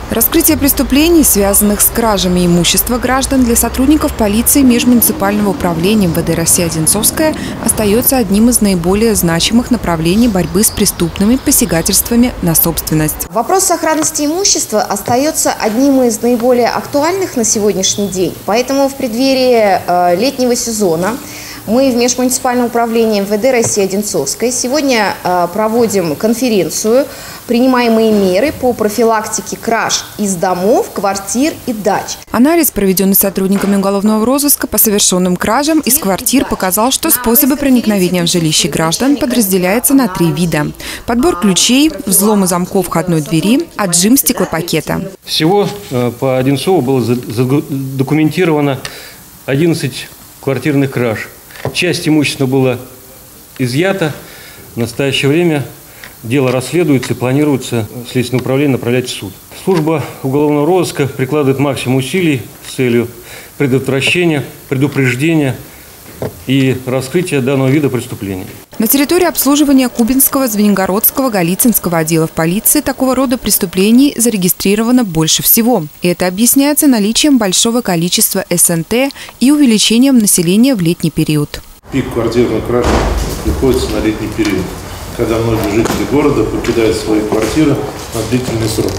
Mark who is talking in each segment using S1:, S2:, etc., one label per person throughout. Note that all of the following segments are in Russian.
S1: Раскрытие преступлений, связанных с кражами имущества граждан, для сотрудников полиции межмуниципального управления МВД России Одинцовская остается одним из наиболее значимых направлений борьбы с преступными посягательствами на собственность.
S2: Вопрос сохранности имущества остается одним из наиболее актуальных на сегодняшний день. Поэтому в преддверии летнего сезона мы в межмуниципальном управлении МВД России Одинцовской сегодня проводим конференцию «Принимаемые меры по профилактике краж из домов, квартир и дач».
S1: Анализ, проведенный сотрудниками уголовного розыска по совершенным кражам из квартир, показал, что способы проникновения в жилище граждан подразделяются на 3 вида: подбор ключей, взломы замков входной двери, отжим стеклопакета.
S3: Всего по Одинцову было задокументировано 11 квартирных краж. Часть имущества была изъята. В настоящее время дело расследуется и планируется Следственное управление направлять в суд. Служба уголовного розыска прикладывает максимум усилий с целью предотвращения, предупреждения и раскрытия данного вида преступлений.
S1: На территории обслуживания Кубинского, Звенигородского, Голицынского отделов полиции такого рода преступлений зарегистрировано больше всего. И это объясняется наличием большого количества СНТ и увеличением населения в летний период.
S4: Пик квартирных краж приходится на летний период, когда многие жители города покидают свои квартиры на длительный срок.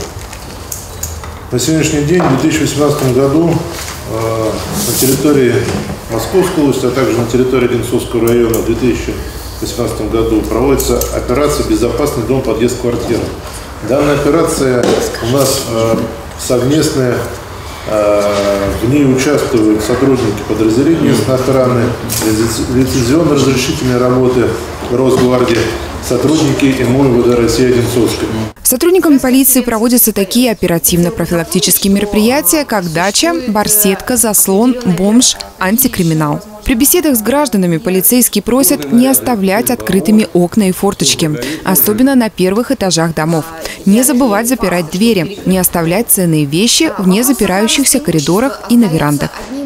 S4: На сегодняшний день, в 2018 году, на территории Московской области, а также на территории Одинцовского района в 2018 году проводится операция «Безопасный дом, подъезд, квартира». Данная операция у нас совместная, в ней участвуют сотрудники подразделений местной охраны, лицензионно-разрешительные работы Росгвардии, сотрудники МУ МВД России Одинцовской.
S1: Сотрудниками полиции проводятся такие оперативно-профилактические мероприятия, как дача, барсетка, заслон, бомж, антикриминал. При беседах с гражданами полицейские просят не оставлять открытыми окна и форточки, особенно на первых этажах домов. Не забывать запирать двери, не оставлять ценные вещи в незапирающихся коридорах и на верандах.